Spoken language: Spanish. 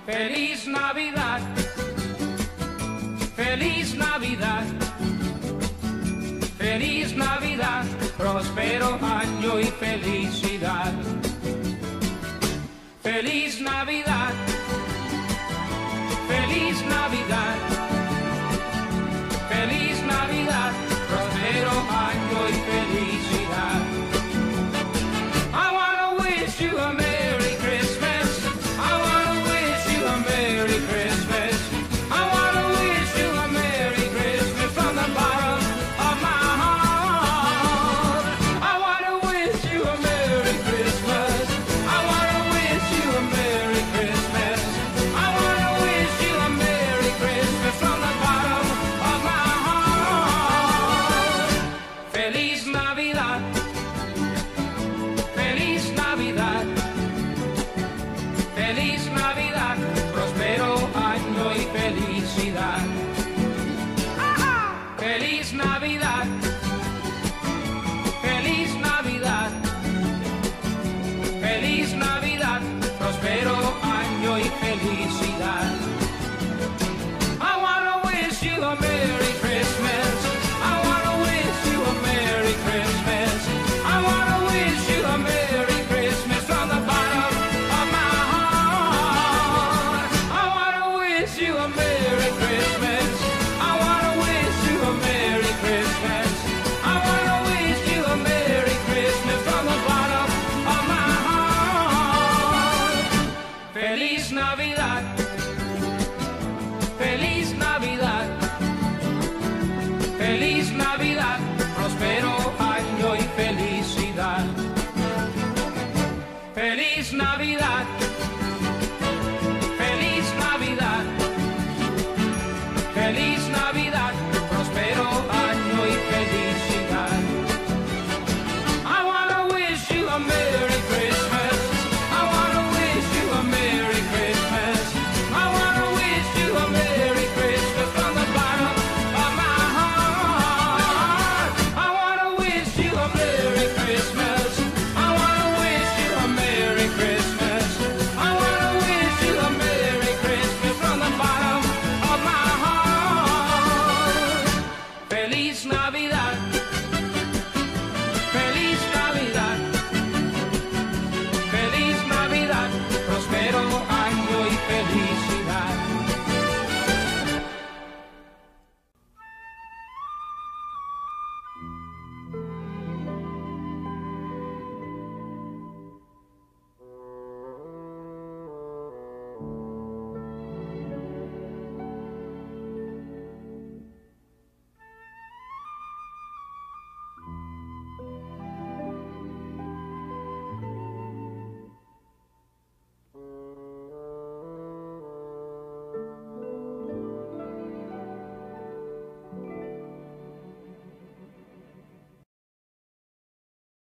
Feliz Navidad, feliz Navidad, feliz Navidad, próspero año y felicidad. Feliz Navidad, feliz Navidad, feliz Navidad, próspero año y felicidad. I wanna wish you a Merry Christmas. I wanna wish you a Merry Christmas. I wanna wish you a Merry Christmas from the bottom of my heart. I wanna wish you a Merry Christmas. I wanna wish you a Merry Christmas. I wanna wish you a Merry Christmas from the bottom of my heart. Feliz Navidad, feliz Navidad, feliz Navidad, próspero año y felicidad. Feliz Navidad, feliz Navidad, feliz Navidad, próspero año y felicidad. I wanna wish you a Merry Christmas. I wanna wish you a Merry Christmas. I wanna wish you a Merry Christmas from the bottom of my heart. I wanna wish you a Merry Christmas. I wanna wish you a Merry Christmas. I wanna wish you a Merry Christmas from the bottom of my heart. Feliz Navidad.